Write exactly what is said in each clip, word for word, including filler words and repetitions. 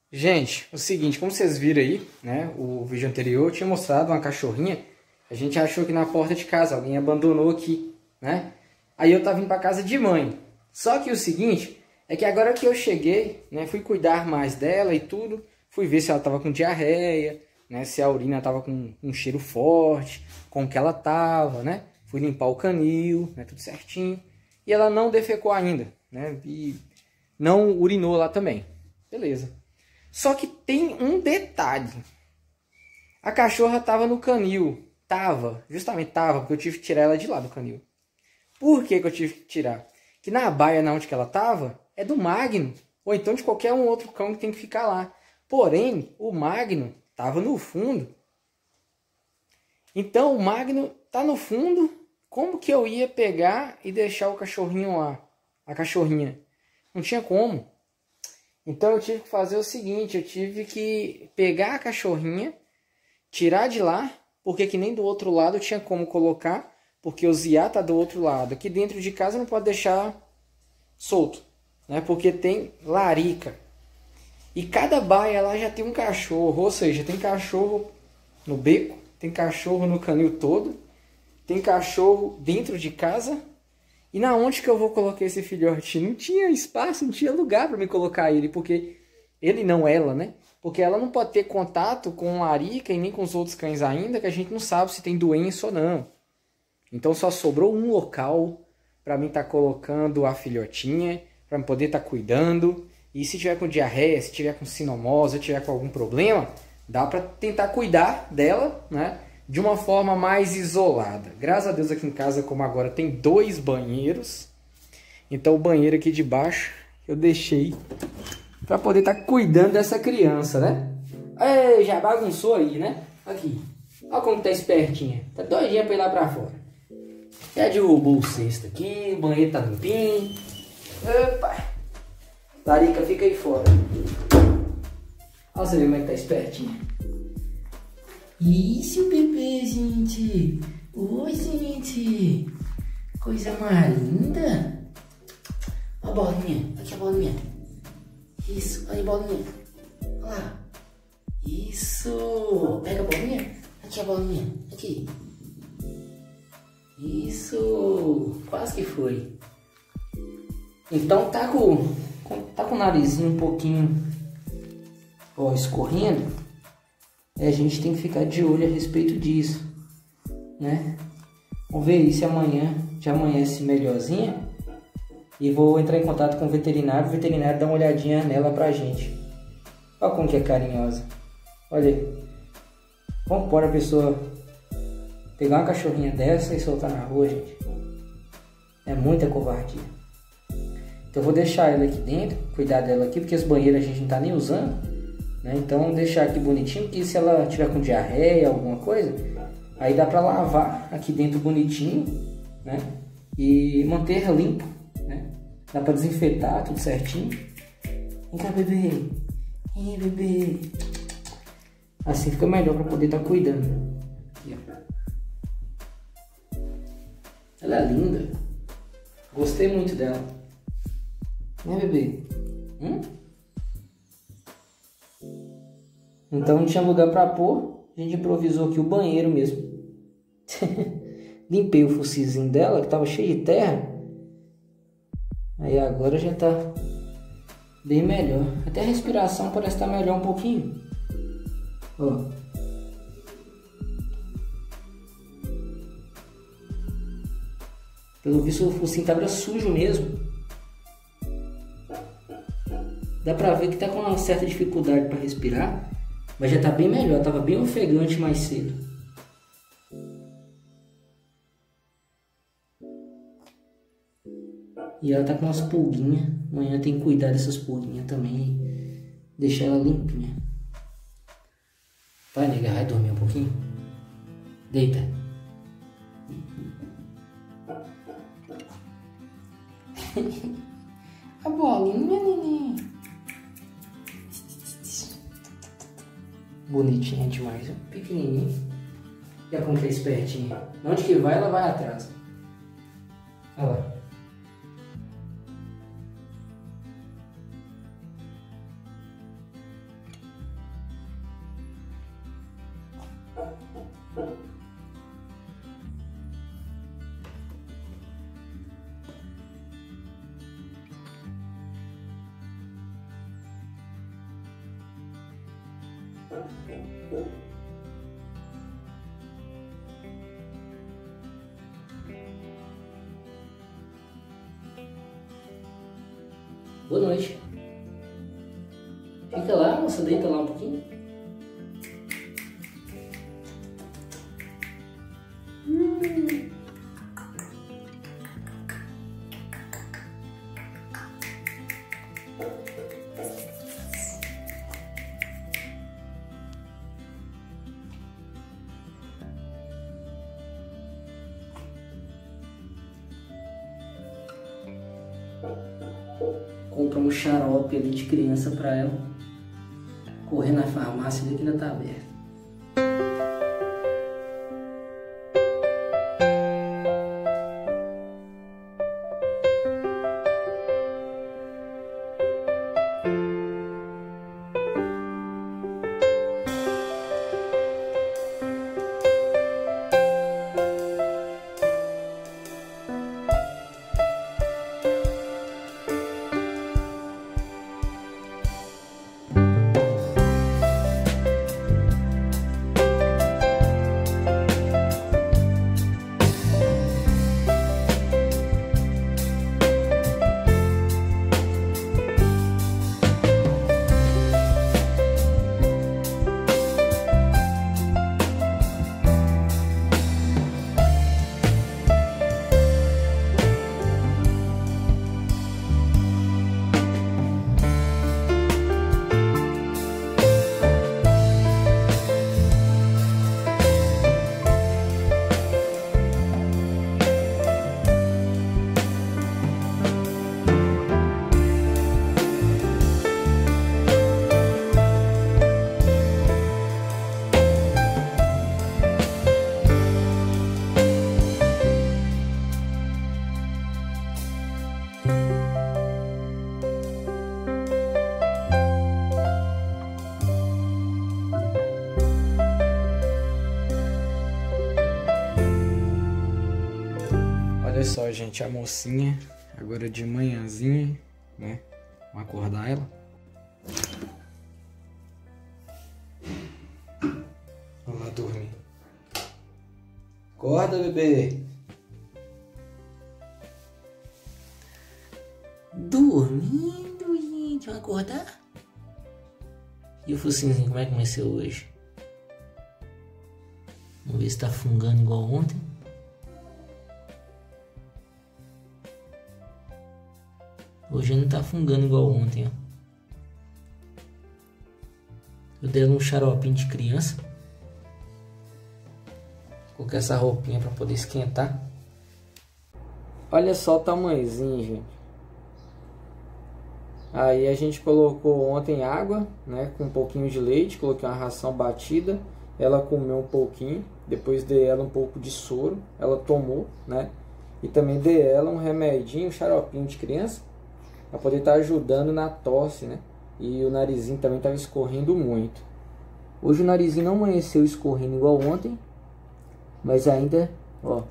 Gente, o seguinte, como vocês viram aí, né, o vídeo anterior eu tinha mostrado uma cachorrinha. A gente achou que na porta de casa alguém abandonou aqui, né? Aí eu tava indo pra casa de mãe. Só que o seguinte, é que agora que eu cheguei, né, fui cuidar mais dela e tudo, fui ver se ela tava com diarreia, né, se a urina tava com um cheiro forte, como que ela tava, né? Fui limpar o canil, né, tudo certinho. E ela não defecou ainda, né? E não urinou lá também. Beleza. Só que tem um detalhe. A cachorra tava no canil. Tava, justamente tava, porque eu tive que tirar ela de lá do canil. Por que que eu tive que tirar? Que na baia, na onde que ela tava, é do Magno. Ou então de qualquer um outro cão que tem que ficar lá. Porém, o Magno tava no fundo. Então o Magno tá no fundo. Como que eu ia pegar e deixar o cachorrinho lá? A cachorrinha. Não tinha como. Então eu tive que fazer o seguinte, eu tive que pegar a cachorrinha, tirar de lá, porque que nem do outro lado tinha como colocar, porque o Ziá tá do outro lado. Aqui dentro de casa não pode deixar solto, né? Porque tem larica. E cada baia lá já tem um cachorro, ou seja, tem cachorro no beco, tem cachorro no canil todo, tem cachorro dentro de casa. E na onde que eu vou colocar esse filhote? Não tinha espaço, não tinha lugar para me colocar ele, porque ele não ela, né? Porque ela não pode ter contato com a Arica e nem com os outros cães ainda, que a gente não sabe se tem doença ou não. Então só sobrou um local para mim estar tá colocando a filhotinha, para poder estar tá cuidando. E se tiver com diarreia, se tiver com sinomose, se tiver com algum problema, dá para tentar cuidar dela, né? De uma forma mais isolada. Graças a Deus aqui em casa, como agora, tem dois banheiros. Então o banheiro aqui de baixo eu deixei para poder estar tá cuidando dessa criança, né? Ei, já bagunçou aí, né? Aqui. Olha como tá espertinha. Tá doidinha para ir lá para fora. Já derrubou o cesto aqui, o banheiro tá limpinho. Opa! Larica, fica aí fora. Olha você ver como é que tá espertinha. Isso, bebê, gente. Oi, gente. Coisa mais linda. Olha a bolinha. Aqui a bolinha. Isso, olha a bolinha. Olha lá. Isso. Pega a bolinha. Aqui a bolinha. Aqui. Isso. Quase que foi. Então tá com, tá com o narizinho um pouquinho, ó, escorrendo. A gente tem que ficar de olho a respeito disso, né? Vamos ver aí se amanhã já amanhece melhorzinha. E vou entrar em contato com o veterinário. O veterinário dá uma olhadinha nela pra gente. Olha como que é carinhosa. Olha aí. Vamos pôr a pessoa pegar uma cachorrinha dessa e soltar na rua, gente. É muita covardia. Então eu vou deixar ela aqui dentro, cuidar dela aqui, porque os banheiros a gente não tá nem usando. Né? Então deixar aqui bonitinho, que se ela tiver com diarreia, alguma coisa, aí dá pra lavar aqui dentro bonitinho, né? E manter limpo, né? Dá pra desinfetar tudo certinho. Vem cá, bebê. Ih, bebê. Assim fica melhor pra poder estar tá cuidando. Aqui, ó. Ela é linda. Gostei muito dela. Né, bebê? Hum? Então não tinha lugar para pôr, a gente improvisou aqui o banheiro mesmo. Limpei o focinho dela, que estava cheio de terra. Aí agora já está bem melhor. Até a respiração parece estar melhor um pouquinho. Ó. Pelo visto o focinho estava sujo mesmo. Dá pra ver que tá com uma certa dificuldade para respirar. Mas já tá bem melhor, tava bem ofegante mais cedo. E ela tá com umas pulguinhas. Amanhã tem que cuidar dessas pulguinhas também e deixar ela limpinha. Vai, nega, vai dormir um pouquinho. Deita. A bolinha, neném. Bonitinha demais, ó. Pequenininha. E a como que é espertinha. Onde que vai, ela vai atrás. Olha lá. Boa noite. Fica lá, moça, deita lá um pouquinho. Hum. Compra um xarope ali de criança pra ela. Correr na farmácia ali que ainda tá aberto. Olha só, gente, a mocinha, agora de manhãzinha, né? Vamos acordar ela. Vamos lá dormir. Acorda, bebê. Dormindo, gente. Vamos acordar? E o focinho, como é que amanheceu hoje? Vamos ver se tá fungando igual ontem. Hoje não tá fungando igual ontem, ó. Eu dei um xaropinho de criança. Coloquei essa roupinha pra poder esquentar. Olha só o tamanhozinho, gente. Aí a gente colocou ontem água, né, com um pouquinho de leite, coloquei uma ração batida. Ela comeu um pouquinho, depois dei ela um pouco de soro, ela tomou, né? E também dei ela um remedinho, um xaropinho de criança, para poder estar ajudando na tosse, né? E o narizinho também estava escorrendo muito. Hoje o narizinho não amanheceu escorrendo igual ontem, mas ainda, ó,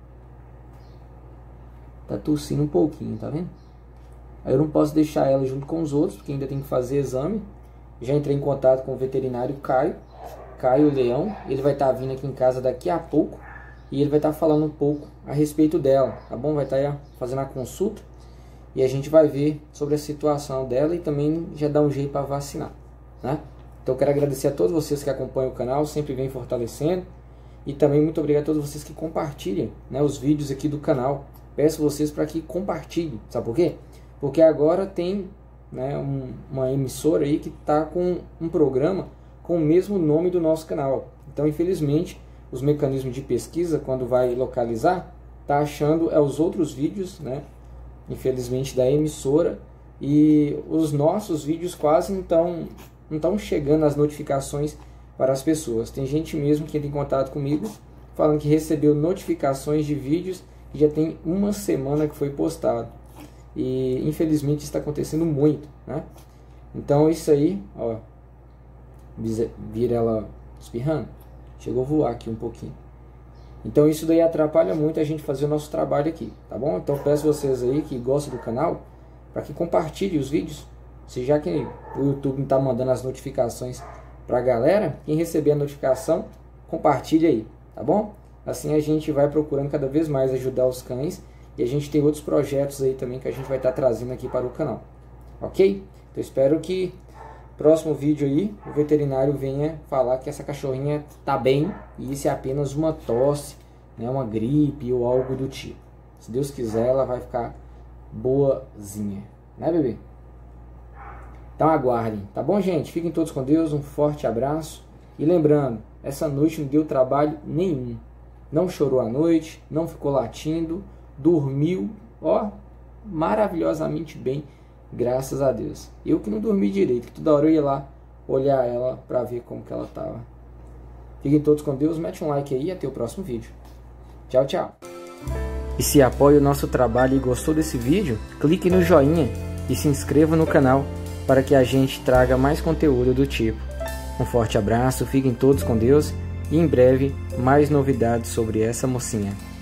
tá tossindo um pouquinho, tá vendo? Aí eu não posso deixar ela junto com os outros, porque ainda tem que fazer exame. Já entrei em contato com o veterinário Caio, Caio Leão. Ele vai estar vindo aqui em casa daqui a pouco e ele vai estar falando um pouco a respeito dela, tá bom? Vai estar fazendo a consulta e a gente vai ver sobre a situação dela e também já dar um jeito para vacinar, né? Então eu quero agradecer a todos vocês que acompanham o canal, sempre vem fortalecendo. E também muito obrigado a todos vocês que compartilhem, né, os vídeos aqui do canal. Peço vocês para que compartilhem, sabe por quê? Porque agora tem, né, um, uma emissora aí que está com um programa com o mesmo nome do nosso canal. Então, infelizmente, os mecanismos de pesquisa, quando vai localizar, tá achando é os outros vídeos, né, infelizmente, da emissora, e os nossos vídeos quase não estão não estão chegando as notificações para as pessoas. Tem gente mesmo que entra em contato comigo falando que recebeu notificações de vídeos que já tem uma semana que foi postado. E infelizmente está acontecendo muito, né? Então isso aí, ó, vira ela espirrando. Chegou a voar aqui um pouquinho. Então isso daí atrapalha muito a gente fazer o nosso trabalho aqui, tá bom? Então peço vocês aí que gostam do canal, para que compartilhem os vídeos. Se já que o YouTube não tá mandando as notificações pra galera, quem receber a notificação, compartilhe aí, tá bom? Assim a gente vai procurando cada vez mais ajudar os cães. E a gente tem outros projetos aí também que a gente vai estar trazendo aqui para o canal. Ok? Então espero que no próximo vídeo aí o veterinário venha falar que essa cachorrinha tá bem e isso é apenas uma tosse, né, uma gripe ou algo do tipo. Se Deus quiser, ela vai ficar boazinha, né, bebê? Então aguardem, tá bom, gente? Fiquem todos com Deus, um forte abraço. E lembrando, essa noite não deu trabalho nenhum. Não chorou à noite, não ficou latindo, dormiu, ó, maravilhosamente bem, graças a Deus. Eu que não dormi direito, que toda hora eu ia lá olhar ela para ver como que ela tava. Fiquem todos com Deus, mete um like aí e até o próximo vídeo. Tchau, tchau. E se apoia o nosso trabalho e gostou desse vídeo, clique no joinha e se inscreva no canal para que a gente traga mais conteúdo do tipo. Um forte abraço, fiquem todos com Deus e em breve mais novidades sobre essa mocinha.